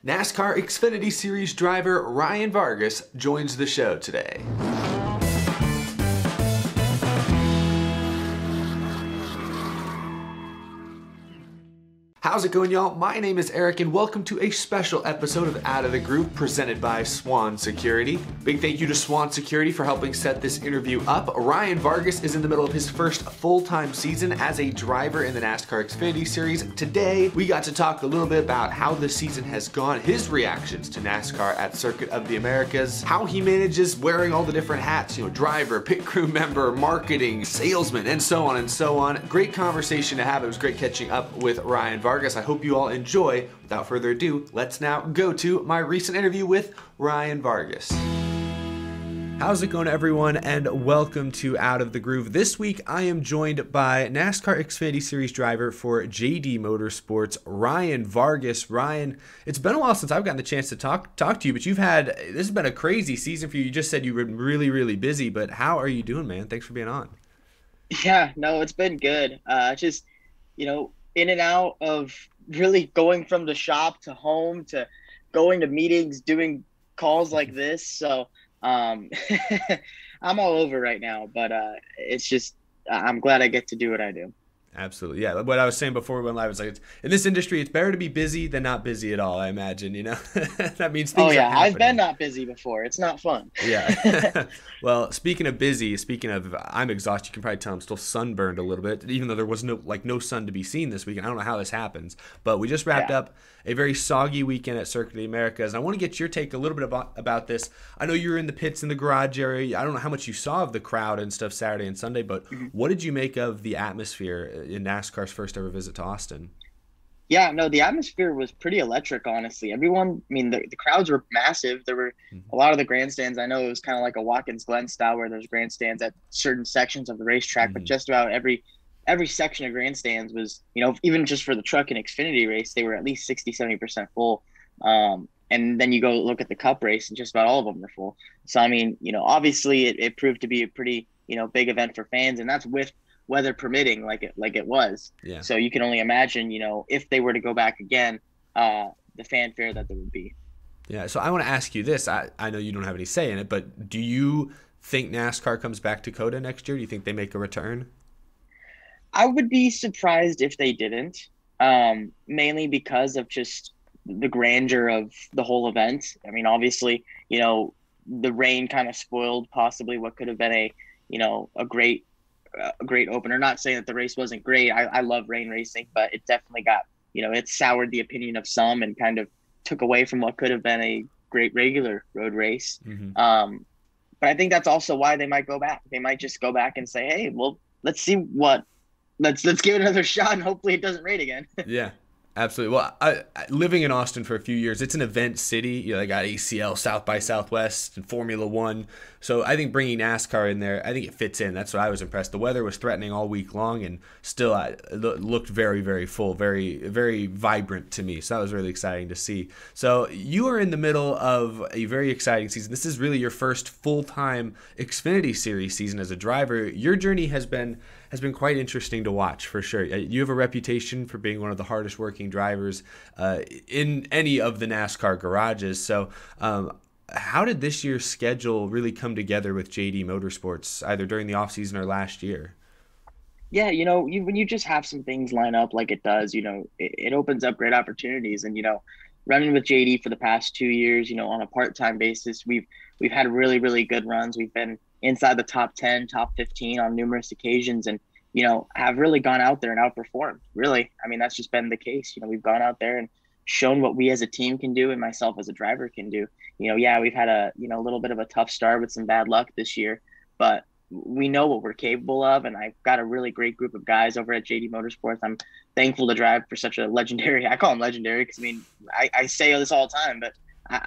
NASCAR Xfinity Series driver Ryan Vargas joins the show today. How's it going, y'all? My name is Eric, and welcome to a special episode of Out of the Groove presented by Swan Security. Big thank you to Swan Security for helping set this interview up. Ryan Vargas is in the middle of his first full-time season as a driver in the NASCAR Xfinity Series. Today, we got to talk a little bit about how the season has gone, his reactions to NASCAR at Circuit of the Americas, how he manages wearing all the different hats, driver, pit crew member, marketing, salesman, and so on and so on. Great conversation to have. It was great catching up with Ryan Vargas. I hope you all enjoy. Without further ado, let's now go to my recent interview with Ryan Vargas. How's it going, everyone, and welcome to Out of the Groove. This week, I am joined by NASCAR Xfinity Series driver for JD Motorsports, Ryan Vargas. Ryan, it's been a while since I've gotten the chance to talk to you, but this has been a crazy season for you. You just said you were really, really busy, but how are you doing, man? Thanks for being on. Yeah, no, it's been good. In and out of really going from the shop to home to going to meetings, doing calls like this. So I'm all over right now, but it's just I'm glad I get to do what I do. Absolutely. Yeah. What I was saying before we went live is like, in this industry, it's better to be busy than not busy at all, I imagine, that means things are happening. I've been not busy before. It's not fun. Yeah. Well, speaking of I'm exhausted. You can probably tell I'm still sunburned a little bit, even though there was no sun to be seen this weekend. I don't know how this happens, but we just wrapped up a very soggy weekend at Circuit of the Americas. And I want to get your take a little bit about this. I know you were in the pits in the garage area. I don't know how much you saw of the crowd and stuff Saturday and Sunday, but what did you make of the atmosphere in NASCAR's first ever visit to Austin? Yeah, no, the atmosphere was pretty electric, honestly. Everyone, the crowds were massive. There were a lot of the grandstands. I know it was kind of like a Watkins Glen style where there's grandstands at certain sections of the racetrack, but just about every section of grandstands was, even just for the truck and Xfinity race, they were at least 60-70% full. And then you go look at the Cup race and just about all of them were full. So, obviously it proved to be a pretty, big event for fans, and that's with weather permitting like it was. Yeah. So you can only imagine, if they were to go back again, the fanfare that there would be. Yeah. So I want to ask you this. I know you don't have any say in it, but do you think NASCAR comes back to COTA next year? Do you think they make a return? I would be surprised if they didn't, mainly because of just the grandeur of the whole event. Obviously, the rain kind of spoiled possibly what could have been a great opener. Not saying that the race wasn't great. I love rain racing, but it definitely got, it soured the opinion of some and kind of took away from what could have been a great regular road race. But I think that's also why they might go back. They might just go back and say, hey, well, let's give it another shot and hopefully it doesn't rain again. Yeah. Absolutely. Well, I living in Austin for a few years, it's an event city. They got ACL, South by Southwest, and Formula One. So I think bringing NASCAR in there, I think it fits in. That's what I was impressed. The weather was threatening all week long, and still looked very, very full, very, very vibrant to me. So that was really exciting to see. So you are in the middle of a very exciting season. This is really your first full-time Xfinity Series season as a driver. Your journey has been quite interesting to watch, for sure. You have a reputation for being one of the hardest working drivers in any of the NASCAR garages. So how did this year's schedule really come together with JD Motorsports, either during the offseason or last year? Yeah, when you just have some things line up like it does, it opens up great opportunities. And, running with JD for the past 2 years, on a part-time basis, we've had really, really good runs. We've been inside the top 10, top 15 on numerous occasions, and, have really gone out there and outperformed. Really. That's just been the case. We've gone out there and shown what we as a team can do and myself as a driver can do. We've had a little bit of a tough start with some bad luck this year, but we know what we're capable of. And I've got a really great group of guys over at JD Motorsports. I'm thankful to drive for such a legendary, I call him legendary because I say this all the time, but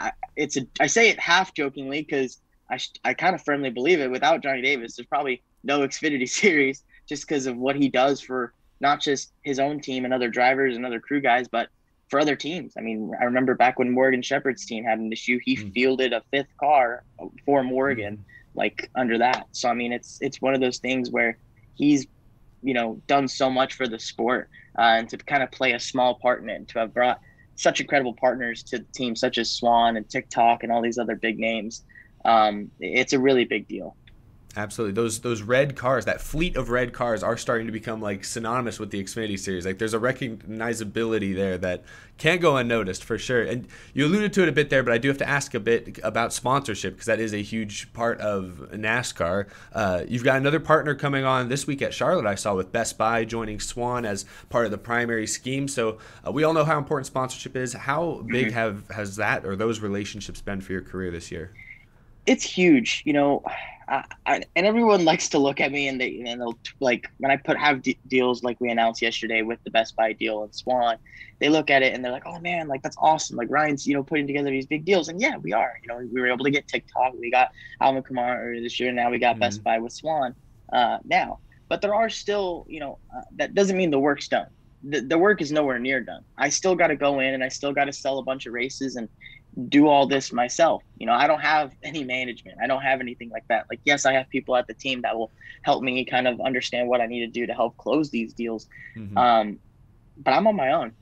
I say it half jokingly because I kind of firmly believe it. Without Johnny Davis, there's probably no Xfinity Series just because of what he does for not just his own team and other drivers and other crew guys, but for other teams. I remember back when Morgan Shepherd's team had an issue, he fielded a fifth car for Morgan, under that. So, it's one of those things where he's, done so much for the sport and to kind of play a small part in it, and to have brought such incredible partners to teams such as Swan and TikTok and all these other big names. It's a really big deal. Absolutely. Those red cars, that fleet of red cars are starting to become like synonymous with the Xfinity series. Like there's a recognizability there that can't go unnoticed for sure. And you alluded to it a bit there, but I do have to ask a bit about sponsorship because that is a huge part of NASCAR. You've got another partner coming on this week at Charlotte, I saw, with Best Buy joining Swan as part of the primary scheme. So we all know how important sponsorship is. How big has that or those relationships been for your career this year? It's huge, and everyone likes to look at me and they'll like when I have deals like we announced yesterday with the Best Buy deal and Swan, they look at it and they're like, oh man, like that's awesome. Like Ryan's, putting together these big deals. And yeah, we are, we were able to get TikTok. We got Alvin Kamara earlier this year. And now we got Best Buy with Swan now. But there are still, that doesn't mean the work's done. The work is nowhere near done. I still got to go in and I still got to sell a bunch of races and do all this myself. I don't have any management. I don't have anything like that. Like, yes, I have people at the team that will help me kind of understand what I need to do to help close these deals. But I'm on my own.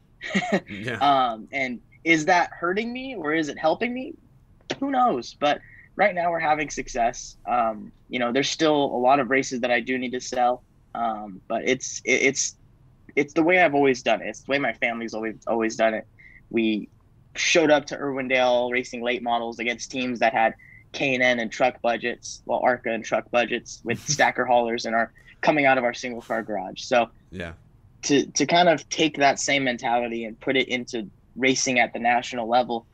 And is that hurting me or is it helping me? Who knows? But right now we're having success. There's still a lot of races that I do need to sell. But it's the way I've always done it. It's the way my family's always done it. We showed up to Irwindale racing late models against teams that had K&N and truck budgets, ARCA and truck budgets with stacker haulers and are coming out of our single car garage. So to kind of take that same mentality and put it into racing at the national level,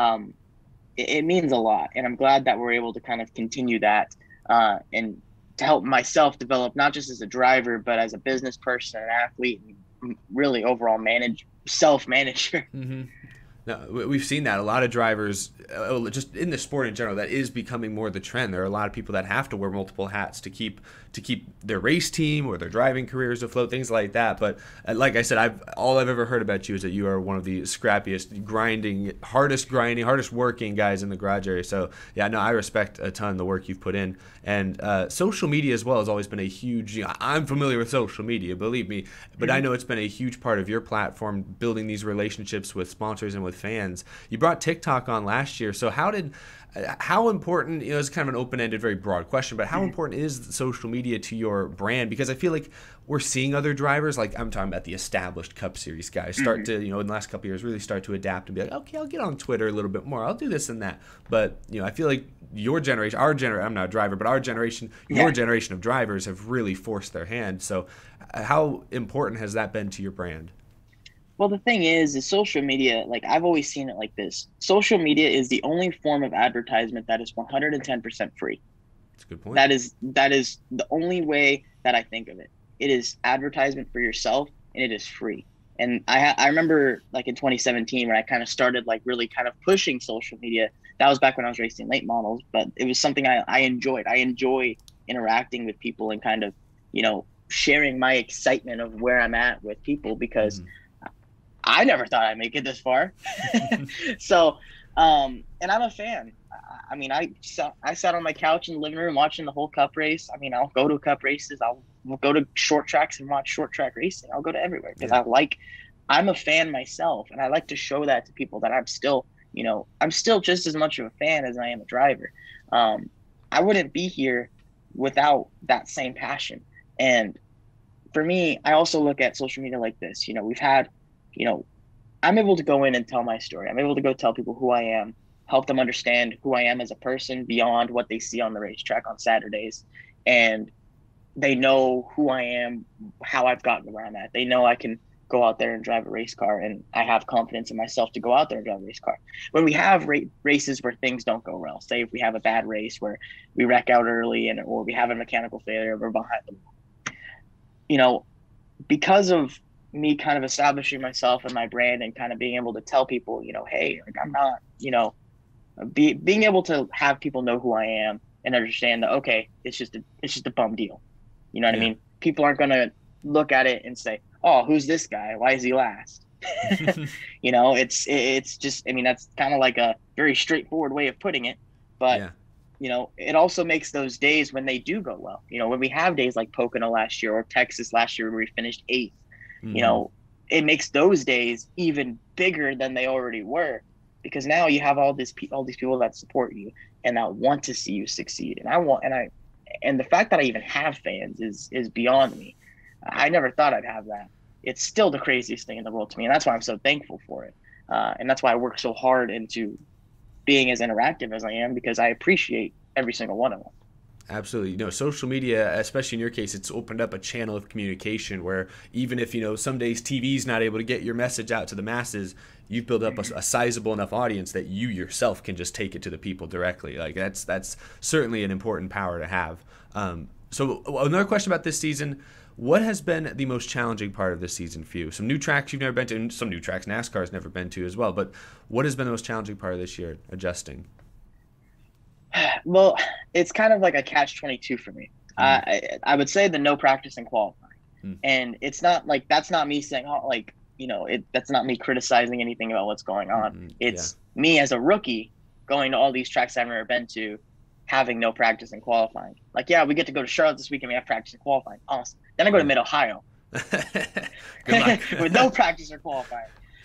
it means a lot. And I'm glad that we're able to kind of continue that and to help myself develop, not just as a driver, but as a business person, an athlete, and really overall self-manager. No, we've seen that a lot of drivers, just in the sport in general, that is becoming more the trend. There are a lot of people that have to wear multiple hats to keep their race team or their driving careers afloat, things like that. But like I said, all I've ever heard about you is that you are one of the scrappiest, hardest working guys in the garage area. So yeah, no, I respect a ton the work you've put in. And social media as well has always been a huge, I'm familiar with social media, believe me, but I know it's been a huge part of your platform, building these relationships with sponsors and with fans. You brought TikTok on last year. So how important, it's kind of an open-ended, very broad question, but how important is social media to your brand? Because I feel like we're seeing other drivers, like I'm talking about the established Cup Series guys, start to, in the last couple of years, really start to adapt and be like, okay, I'll get on Twitter a little bit more. I'll do this and that. But, I feel like your generation, I'm not a driver, but our generation, your generation of drivers have really forced their hand. So how important has that been to your brand? Well, the thing is social media, like I've always seen it like this. Social media is the only form of advertisement that is 110% free. That's a good point. That is the only way that I think of it. It is advertisement for yourself and it is free. And I remember like in 2017 when I kind of started like really kind of pushing social media. That was back when I was racing late models, but it was something I enjoyed. I enjoy interacting with people and kind of, sharing my excitement of where I'm at with people because I never thought I'd make it this far. So, and I'm a fan. I mean, I sat on my couch in the living room watching the whole Cup race. I mean, I'll go to Cup races. I'll go to short tracks and watch short track racing. I'll go to everywhere because I'm a fan myself. And I like to show that to people that I'm still just as much of a fan as I am a driver. I wouldn't be here without that same passion. And for me, I also look at social media like this. We've had, I'm able to go in and tell my story. I'm able to go tell people who I am, help them understand who I am as a person beyond what they see on the racetrack on Saturdays. And they know who I am, how I've gotten where I'm at. They know I can go out there and drive a race car, and I have confidence in myself to go out there and drive a race car. When we have races where things don't go well, say if we have a bad race where we wreck out early or we have a mechanical failure, we're behind them. Because of me kind of establishing myself and my brand and kind of being able to tell people, hey, like I'm not, being able to have people know who I am and understand that, okay, it's just a bum deal. You know what I mean? People aren't going to look at it and say, oh, who's this guy? Why is he last? It's just, I mean, that's kind of like a very straightforward way of putting it, but it also makes those days when they do go well, when we have days like Pocono last year or Texas last year where we finished 8th, it makes those days even bigger than they already were, because now you have all these people that support you and that want to see you succeed. And the fact that I even have fans is beyond me. I never thought I'd have that. It's still the craziest thing in the world to me, and that's why I'm so thankful for it. And that's why I work so hard into being as interactive as I am, because I appreciate every single one of them. Absolutely. Social media, especially in your case, it's opened up a channel of communication where even if, some days TV's not able to get your message out to the masses, you've built up a sizable enough audience that you yourself can just take it to the people directly. Like that's certainly an important power to have. So another question about this season: what has been the most challenging part of this season for you? Some new tracks you've never been to, and some new tracks NASCAR's never been to as well. But what has been the most challenging part of this year, adjusting? Well, it's kind of like a catch-22 for me. I would say the no practice and qualifying, and it's not like that's not me saying, oh, like that's not me criticizing anything about what's going on. It's me as a rookie going to all these tracks I've never been to, having no practice and qualifying. Like, yeah, we get to go to Charlotte this weekend. We have practice and qualifying. Awesome. Then I go to Mid Ohio with no practice or qualifying.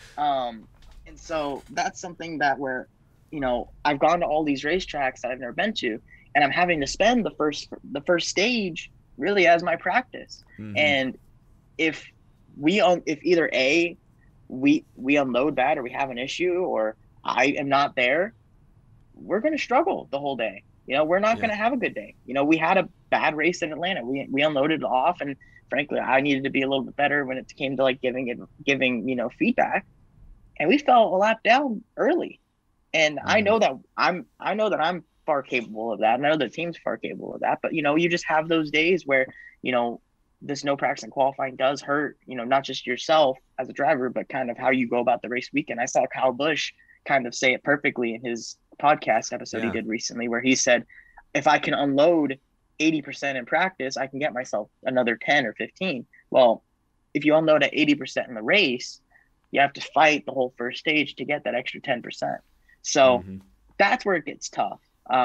And so that's something that where, I've gone to all these racetracks that I've never been to, and I'm having to spend the first stage really as my practice. And if either A, we unload bad, or we have an issue, or I am not there, we're going to struggle the whole day. We're not going to have a good day. We had a bad race in Atlanta. We unloaded it off, and frankly, I needed to be a little bit better when it came to like giving feedback, and we fell a lap down early. And I know that I'm far capable of that. And I know the team's far capable of that. But you just have those days where this no practice and qualifying does hurt. Not just yourself as a driver, but kind of how you go about the race weekend. I saw Kyle Busch kind of say it perfectly in his podcast episode he did recently, where he said, if I can unload 80% in practice, I can get myself another 10 or 15. Well, if you unload at 80% in the race, you have to fight the whole first stage to get that extra 10%. So that's where it gets tough.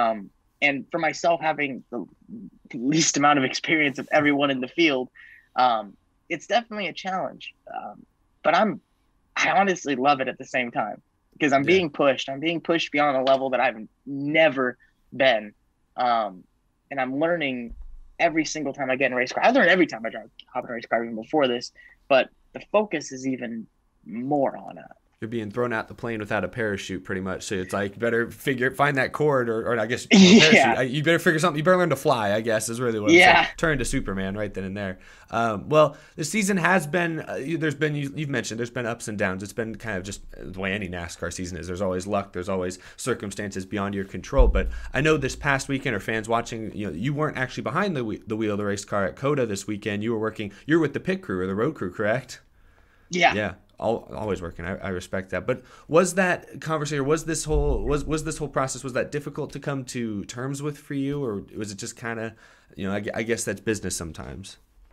And for myself, having the least amount of experience of everyone in the field, it's definitely a challenge. But I honestly love it at the same time, because I'm being pushed. I'm being pushed beyond a level that I've never been. And I'm learning every single time I get in a race car. I learn every time I hop in a race car, even before this, but the focus is even more on it. You're being thrown out the plane without a parachute, pretty much. So it's like, you better find that cord, or I guess parachute. You better figure something. You better learn to fly, I guess, is really what I'm saying. Turn to Superman right then and there. Well, the season has been, you've mentioned, there's been ups and downs. It's been kind of just the way any NASCAR season is. There's always luck. There's always circumstances beyond your control. But I know this past weekend, or fans watching, you weren't actually behind the wheel of the race car at COTA this weekend. You were with the pit crew or the road crew, correct? Yeah. Yeah. Always working. I respect that. But was that conversation, was this whole process, was that difficult to come to terms with for you, or was it just kind of, I guess that's business sometimes?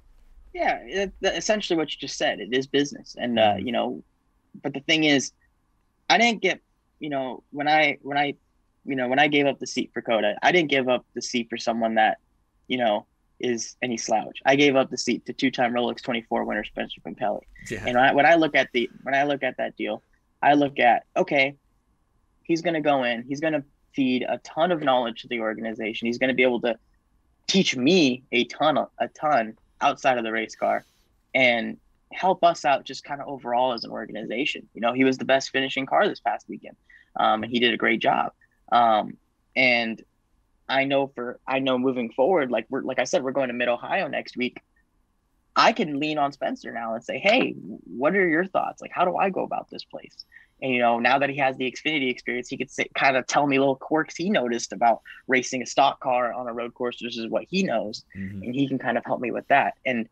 Yeah, essentially what you just said. It is business, and but the thing is, I didn't get, when I gave up the seat for COTA, I didn't give up the seat for someone that, is any slouch. I gave up the seat to two-time Rolex 24 winner Spencer Pumpelly. Yeah. And when I look at that deal, I look at, okay, he's going to go in, he's going to feed a ton of knowledge to the organization. He's going to be able to teach me a ton outside of the race car, and help us out just kind of overall as an organization. He was the best finishing car this past weekend, and he did a great job. And I know moving forward, like I said, we're going to Mid Ohio next week. I can lean on Spencer now and say, hey, what are your thoughts? Like, how do I go about this place? And, now that he has the Xfinity experience, he could kind of tell me little quirks he noticed about racing a stock car on a road course versus what he knows. And he can kind of help me with that. And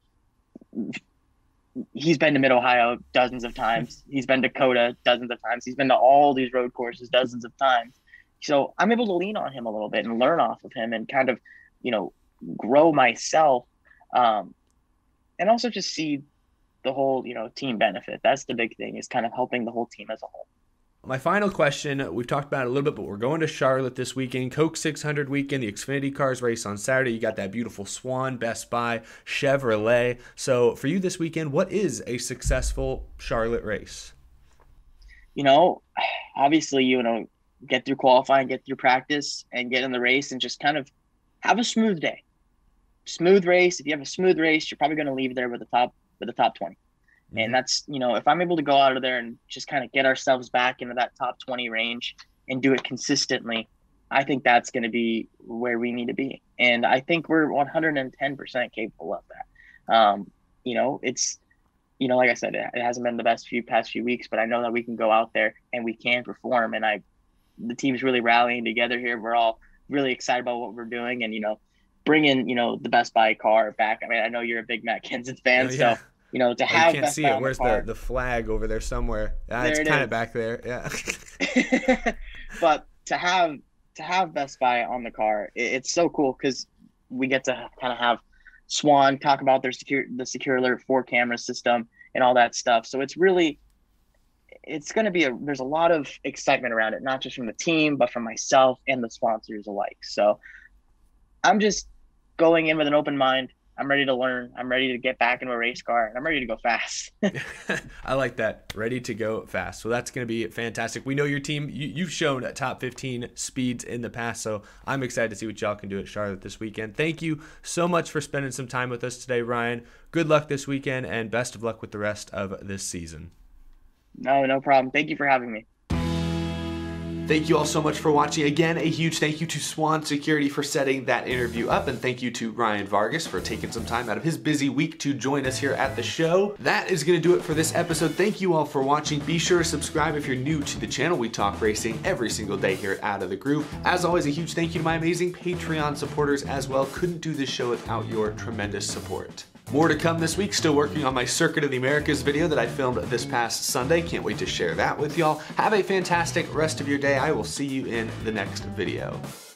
he's been to Mid Ohio dozens of times. He's been to COTA dozens of times. He's been to all these road courses dozens of times. So I'm able to lean on him a little bit and learn off of him, and kind of, grow myself, and also just see the whole, team benefit. That's the big thing, is kind of helping the whole team as a whole. My final question, we've talked about it a little bit, but we're going to Charlotte this weekend. Coke 600 weekend, the Xfinity Cars race on Saturday. You got that beautiful Swan, Best Buy, Chevrolet. So for you this weekend, what is a successful Charlotte race? Obviously, get through qualifying, get through practice, and get in the race and just kind of have a smooth day. Smooth race. If you have a smooth race, you're probably going to leave there with the top 20. And that's, if I'm able to go out of there and just kind of get ourselves back into that top 20 range and do it consistently, I think that's going to be where we need to be. And I think we're 110% capable of that. It's, like I said, it hasn't been the past few weeks, but I know that we can go out there and we can perform. And the team's really rallying together here. We're all really excited about what we're doing and, bringing, the Best Buy car back. I mean, I know you're a big Matt Kenseth fan, so to have you can't see it. Where's the flag over there somewhere? It's kind of back there. Yeah. But to have Best Buy on the car, it's so cool because we get to kind of have Swan talk about the Secure Alert 4 camera system and all that stuff. So it's going to be there's a lot of excitement around it, not just from the team, but from myself and the sponsors alike. So I'm just going in with an open mind. I'm ready to learn. I'm ready to get back into a race car, and I'm ready to go fast. I like that. Ready to go fast. So that's going to be fantastic. We know your team, you've shown top 15 speeds in the past, so I'm excited to see what y'all can do at Charlotte this weekend. Thank you so much for spending some time with us today, Ryan. Good luck this weekend, and best of luck with the rest of this season. No problem. Thank you for having me. Thank you all so much for watching. Again, a huge thank you to Swan Security for setting that interview up, and thank you to Ryan Vargas for taking some time out of his busy week to join us here at the show. That is going to do it for this episode. Thank you all for watching. Be sure to subscribe if you're new to the channel. We talk racing every single day here at Out of the Groove. As always, a huge thank you to my amazing Patreon supporters as well. Couldn't do this show without your tremendous support. More to come this week. Still working on my Circuit of the Americas video that I filmed this past Sunday. Can't wait to share that with y'all. Have a fantastic rest of your day. I will see you in the next video.